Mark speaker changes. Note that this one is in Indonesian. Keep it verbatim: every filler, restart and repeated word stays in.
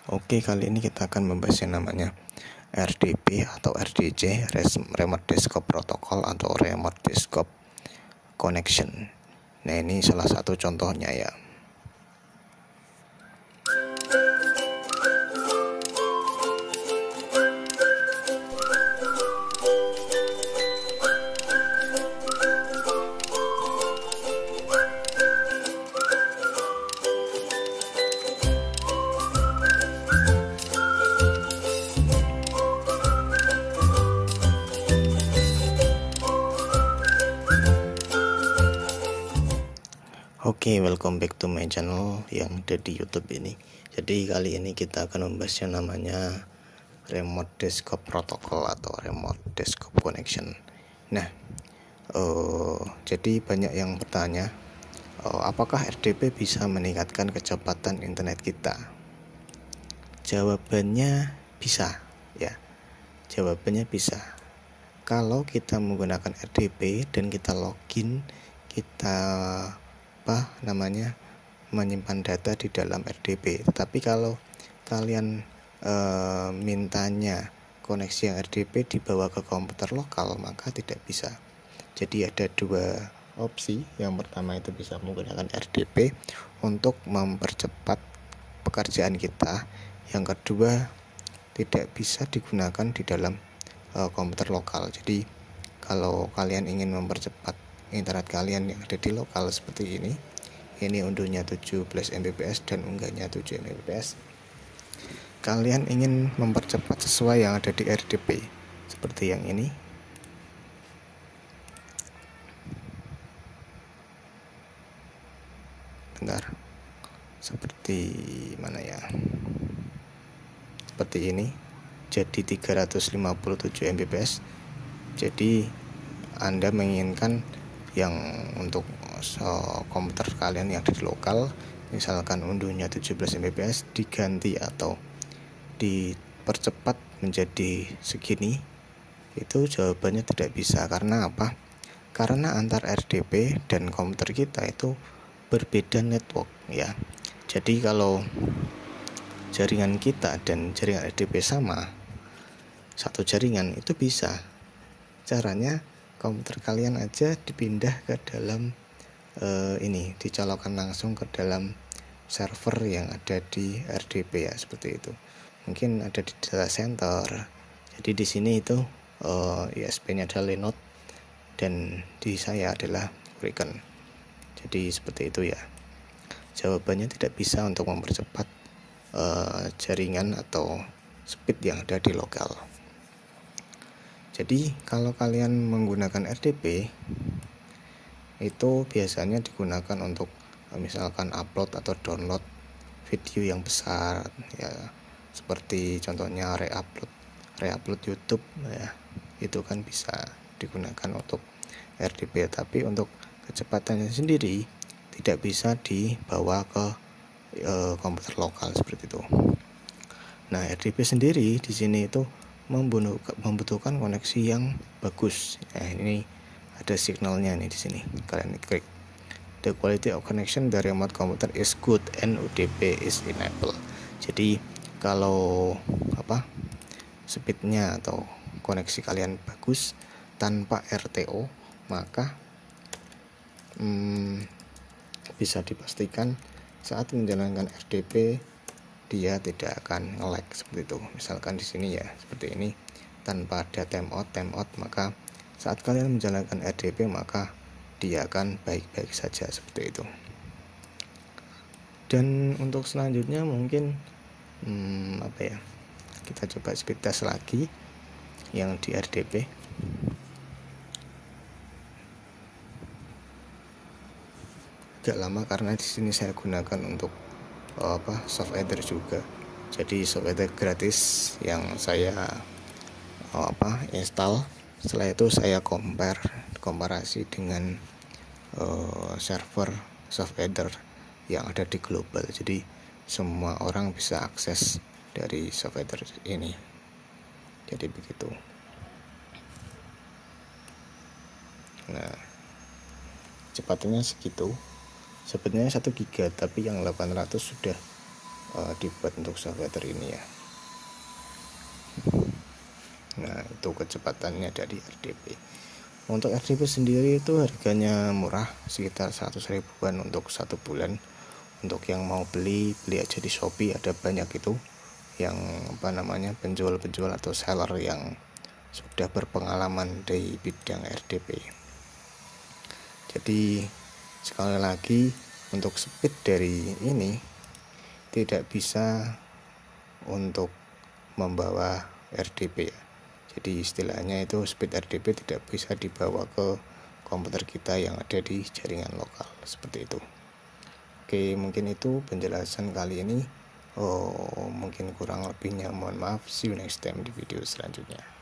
Speaker 1: Oke, kali ini kita akan membahas yang namanya R D P atau R D C, Remote Desktop Protocol atau Remote Desktop Connection. Nah, ini salah satu contohnya ya. Oke, okay, welcome back to my channel yang ada di YouTube ini. Jadi kali ini kita akan membahas yang namanya Remote Desktop Protocol atau Remote Desktop Connection. Nah, uh, jadi banyak yang bertanya, uh, apakah R D P bisa meningkatkan kecepatan internet kita? Jawabannya bisa, ya. Jawabannya bisa. Kalau kita menggunakan R D P dan kita login, kita apa namanya menyimpan data di dalam R D P. Tetapi kalau kalian e, mintanya koneksi yang R D P dibawa ke komputer lokal, maka tidak bisa. Jadi ada dua opsi. Yang pertama itu bisa menggunakan R D P untuk mempercepat pekerjaan kita. Yang kedua tidak bisa digunakan di dalam e, komputer lokal. Jadi kalau kalian ingin mempercepat internet kalian yang ada di lokal seperti ini, ini unduhnya tujuh belas megabit dan unggahnya tujuh megabit. Kalian ingin mempercepat sesuai yang ada di R D P seperti yang ini. Bentar, seperti mana ya? Seperti ini. Jadi tiga ratus lima puluh tujuh megabit. Jadi Anda menginginkan yang untuk so, komputer kalian yang ada di lokal, misalkan unduhnya tujuh belas megabit diganti atau dipercepat menjadi segini, itu jawabannya tidak bisa. Karena apa? Karena antar R D P dan komputer kita itu berbeda network ya. Jadi kalau jaringan kita dan jaringan R D P sama, satu jaringan, itu bisa. Caranya komputer kalian aja dipindah ke dalam uh, ini, dicolokkan langsung ke dalam server yang ada di R D P ya, seperti itu. Mungkin ada di data center. Jadi di sini itu uh, I S P-nya adalah Linode dan di saya adalah Hurricane. Jadi seperti itu ya. Jawabannya tidak bisa untuk mempercepat uh, jaringan atau speed yang ada di lokal. Jadi kalau kalian menggunakan R D P itu biasanya digunakan untuk misalkan upload atau download video yang besar ya, seperti contohnya re-upload re-upload YouTube ya, itu kan bisa digunakan untuk R D P. Tapi untuk kecepatannya sendiri tidak bisa dibawa ke e, komputer lokal seperti itu. Nah, R D P sendiri di sini itu membutuhkan koneksi yang bagus. Nah, ini ada signalnya nih di sini. Kalian klik. The quality of connection the remote computer is good and U D P is enabled. Jadi kalau apa speednya atau koneksi kalian bagus tanpa R T O, maka hmm, bisa dipastikan saat menjalankan R D P dia tidak akan nge-lag seperti itu. Misalkan di sini ya seperti ini, tanpa ada timeout timeout maka saat kalian menjalankan R D P maka dia akan baik-baik saja seperti itu. Dan untuk selanjutnya mungkin hmm, apa ya, kita coba speed test lagi yang di R D P. Agak lama karena di sini saya gunakan untuk oh, apa SoftEther juga. Jadi SoftEther gratis yang saya oh, apa install. Setelah itu saya compare komparasi dengan uh, server SoftEther yang ada di global. Jadi semua orang bisa akses dari SoftEther ini. Jadi begitu. Nah, cepatannya segitu. Sebenarnya satu giga, tapi yang delapan ratus sudah uh, dibuat untuk software ini ya. Nah, itu kecepatannya dari R D P. Untuk R D P sendiri itu harganya murah, sekitar seratus ribuan untuk satu bulan. Untuk yang mau beli, beli aja di Shopee, ada banyak itu yang apa namanya penjual-penjual atau seller yang sudah berpengalaman di bidang R D P. Jadi sekali lagi, untuk speed dari ini tidak bisa untuk membawa R D P ya. Jadi istilahnya itu speed R D P tidak bisa dibawa ke komputer kita yang ada di jaringan lokal, seperti itu. Oke, mungkin itu penjelasan kali ini. Oh, mungkin kurang lebihnya mohon maaf. See you next time di video selanjutnya.